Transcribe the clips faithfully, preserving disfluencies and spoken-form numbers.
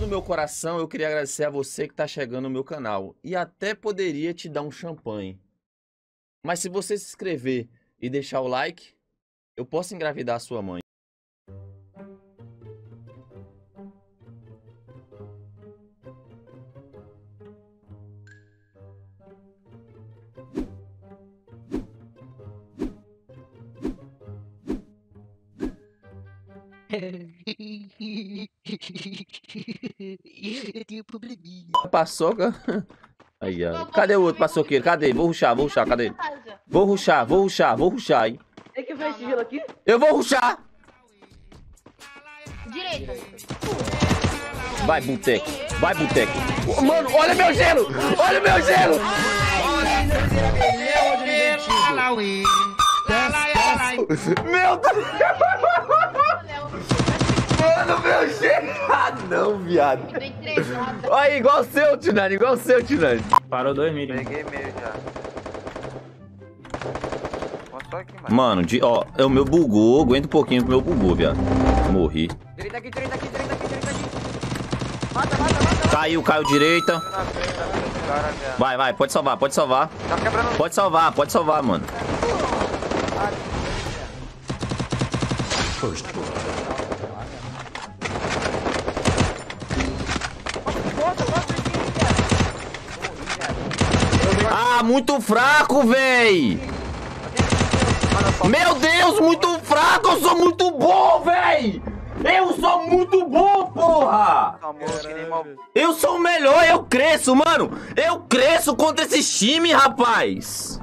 do meu coração, eu queria agradecer a você que tá chegando no meu canal. E até poderia te dar um champanhe. Mas se você se inscrever e deixar o like, eu posso engravidar a sua mãe. Eu tenho probleminha. Paçoca. Aí, ó. Cadê o outro paçoqueiro? Cadê? Vou ruxar, vou ruxar, cadê? Vou ruxar, vou ruxar, vou ruxar, hein? Tem que ver esse gelo aqui? Eu vou ruxar! Direita. Vai, boteco. Vai, boteco. Mano, olha meu gelo! Olha meu gelo! Meu Deus! Mano, meu gelo! Ah, não, viado. Olha, igual o seu, Tinani, igual o seu, Tinani. Parou dois mil. Peguei meio já. Só aqui, mano. Mano, de, ó, é o meu bugou, aguenta um pouquinho que o meu bugou, viado. Morri. Direita aqui, direita aqui, direita aqui, direita aqui. Mata, mata, mata. Caiu, caiu direita. Na frente, na frente do cara, viado. Vai, vai, pode salvar, pode salvar. Tá quebrando. Pode salvar, pode salvar, mano. Ah, muito fraco, véi! Meu Deus, muito fraco! Eu sou muito bom, véi! Eu sou muito bom, porra! Eu sou o melhor, eu cresço, mano! Eu cresço contra esses times, rapaz!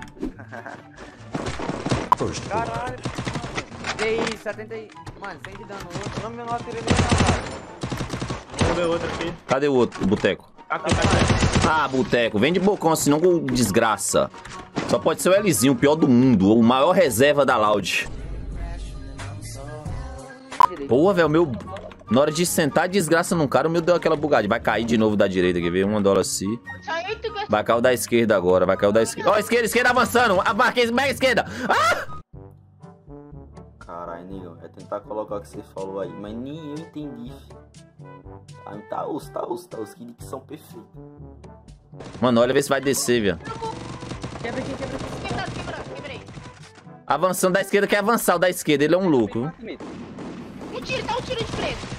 Caralho. E aí, setenta e... Mano, cem de dano outro. Não, meu não atirei nem na cara. Vou ver outro aqui. Cadê o outro, o boteco? Aqui, tá aqui. Ah, boteco, vem de bocão, senão com desgraça. Só pode ser o Lzinho, o pior do mundo, o maior reserva da Loud. Pô, velho, meu... Na hora de sentar desgraça num cara, o meu deu aquela bugada. Vai cair de novo da direita, quer ver? Uma dólar assim. Vai cair o da esquerda agora, vai cair o da esquerda. Ó, oh, esquerda, esquerda avançando. A marquês, mega esquerda. Ah! Caralho, negão, é tentar colocar o que você falou aí, mas nem eu entendi. Ah, tá os, tá os, tá os, que são perfeitos. Mano, olha, vê se vai descer, velho. Quebra aqui, quebra aqui. Quebrado, quebrado, quebrei. Avançando da esquerda, quer avançar o da esquerda, ele é um louco. Um tiro, dá um tiro de preto.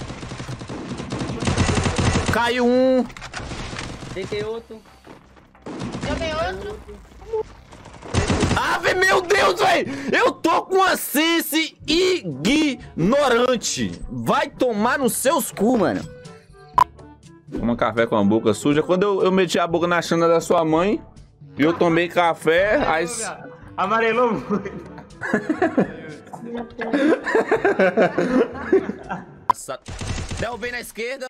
Caiu um. Deitei outro. Eu dei outro. Ave, meu Deus, velho! Eu tô com uma sense ignorante. Vai tomar nos seus cu, mano. Toma café com a boca suja. Quando eu, eu meti a boca na chana da sua mãe, e eu tomei café, aí... Amarelou muito. Derrubei na esquerda.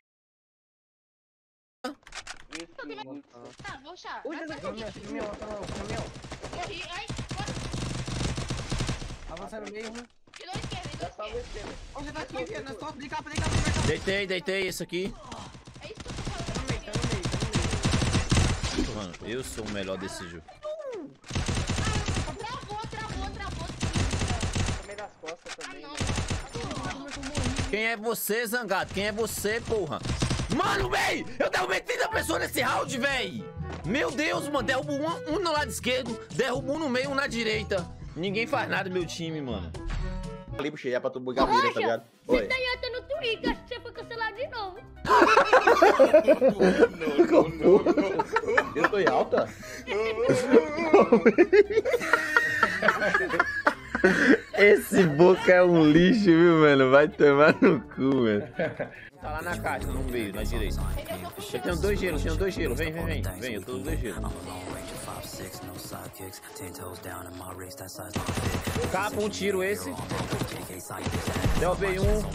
Tá, vou achar. Ui, caminhão, caminhão, caminhão. Morri, ai, bora. Avançar no meio, né? De dois esquerda, de dois esquerda. Onde tá aqui, viado? Nós top, de capa, de capa, de capa. Deitei, deitei esse aqui. É isso que eu tô falando. Tá no meio, tá no meio, tá no meio. Mano, eu sou o melhor desse jogo. Travou, travou, travou. Também das costas também. Não, Quem é você, Zangado? Quem é você, porra? Mano, véi! Eu derrubei trinta pessoas nesse round, véi! Meu Deus, mano. Derrubo um, um no lado esquerdo, derrubo um no meio, um na direita. Ninguém faz nada meu time, mano. Ali, puxei, é pra tu bugar a mira, tá ligado? Oi. Você tá entrando no Twitter, acho que você foi cancelado de novo. Eu tô em alta? Esse boca é um lixo, viu, mano? Vai tomar no cu, mano. Tá lá na caixa, no meio, na direita. Eu tenho dois gelos, tenho dois gelos. Vem, vem, vem. Vem, eu tô com dois gelos. Capa um tiro esse. Derrubei um.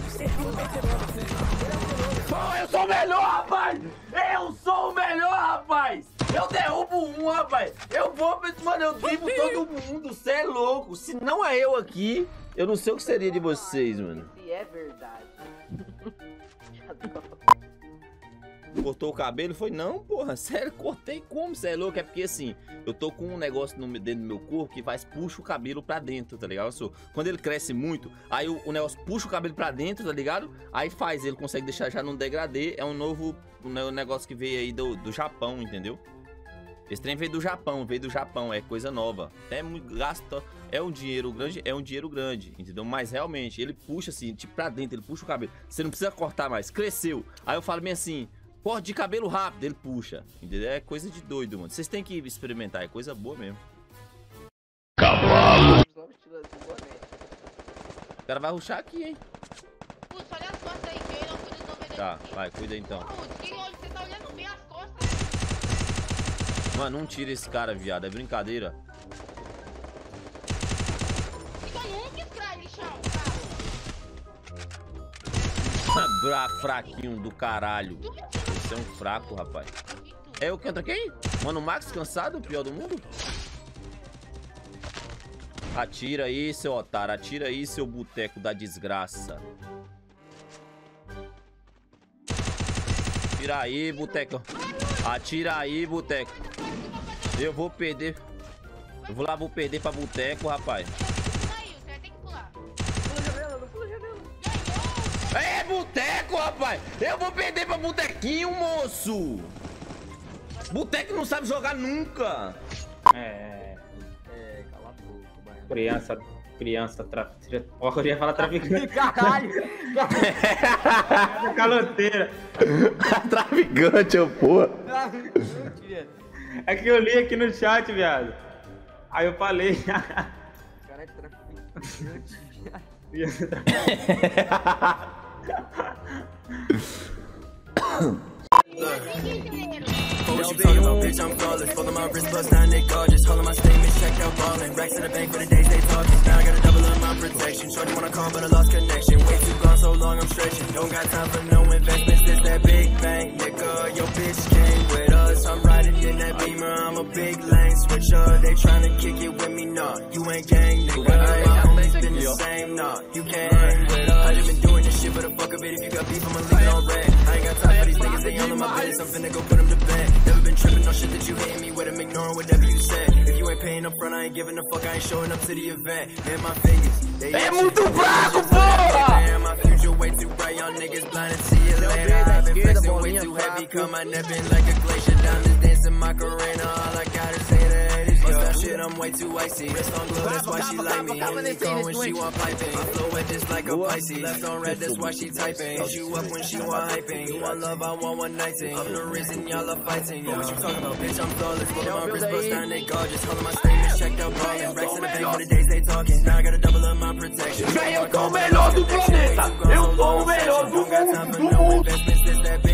Pô, eu sou o melhor, rapaz! Eu sou o melhor, rapaz! Eu derrubo um, rapaz! Eu vou, mano, eu driblo todo mundo. Cê é louco. Se não é eu aqui, eu não sei o que seria de vocês, mano. Se é verdade. Cortou o cabelo? Foi, não, porra, sério, cortei como? Você é louco? É porque assim, eu tô com um negócio no, dentro do meu corpo que faz, puxa o cabelo pra dentro, tá ligado? Eu sou, quando ele cresce muito, aí o, o negócio puxa o cabelo pra dentro, tá ligado? Aí faz, ele consegue deixar já num degradê, é um novo um negócio que veio aí do, do Japão, entendeu? Esse trem veio do Japão, veio do Japão, é coisa nova. É muito gasta, é um dinheiro grande, é um dinheiro grande, entendeu? Mas realmente, ele puxa assim, tipo pra dentro, ele puxa o cabelo. Você não precisa cortar mais, cresceu. Aí eu falo bem assim, corte de cabelo rápido, ele puxa, entendeu? É coisa de doido, mano. Vocês têm que experimentar, é coisa boa mesmo. Cavalo! O cara vai rushar aqui, hein? Putz, olha as costas aí, que eu não cuido do vendedor. Tá, vai, cuida então. Putz, que longe, você tá olhando bem as costas. Mano, não tira esse cara, viado, é brincadeira. Fica nunca escreve, lixão, cara. Bra fraquinho do caralho. Você é um fraco, rapaz. É eu que entro aqui? Mano, o Max cansado, o pior do mundo? Atira aí, seu otário. Atira aí, seu boteco da desgraça. Atira aí, boteco. Atira aí, boteco. Eu vou perder. Eu vou lá, vou perder pra boteco, rapaz. É boteco, rapaz. Eu vou perder pra botequinho, moço. Boteco não sabe jogar nunca. É. É, cala a boca, baiano. Criança, criança, traficante. Ó, eu ia falar traficante. Caralho! Caloteira. Traficante, eu porra. É que eu li aqui no chat, viado. Aí eu falei. Cara, é traficante, viado. What you talking about, bitch, I'm flawless. Full of my wrist bust down, they gorgeous. All of my statements checked out ballin'. Racks in the bank for the days they talking. Now I gotta double up my protection. Shorty wanna call, but I lost connection. Way too gone, so long I'm stretching. Don't got time for no investments. This that big bang, nigga. Your bitch came with us. I'm riding in that Beamer. I'm a big lane switcher. They tryna kick it with me, nah. You ain't gang, nigga. I ain't always been the same, nah. You can't hang with us. I just been doing this shit for the fuck of it. If you got beef, I'ma leave it on red. I ain't got time for these niggas. They all in my business. I'm finna go put them to bed. Never been tripping on shit that you hate me with. I'm ignoring whatever you said. If you ain't paying up front, I ain't giving a fuck. I ain't showing up to the event. Man, my fingers, they é muito fraco, porra! Man, my future way too bright. Y'all niggas blind and see it later. I've been flexing way too heavy. Come my neck been like a glacier. Diamonds dancing Macarena. All I gotta say to that is yo. That shit, I'm way too icy. Wrist on glow, that's why she like me. Only go when she want piping. I flow wet just like a Pisces. Left on red, that's why she typing. Hit you up when she want hyping. You want love, I want one night thing. I'm the reason y'all are fighting. Yo, what you talking about, bitch? I'm flawless. Full of my wrist bust down, they gorgeous. All of my statements checked out ballin'. Racks in the bank for the days they talking. Now I gotta double up my protection. Vem, eu sou o melhor do planeta. Eu sou o melhor do mundo. Do mundo.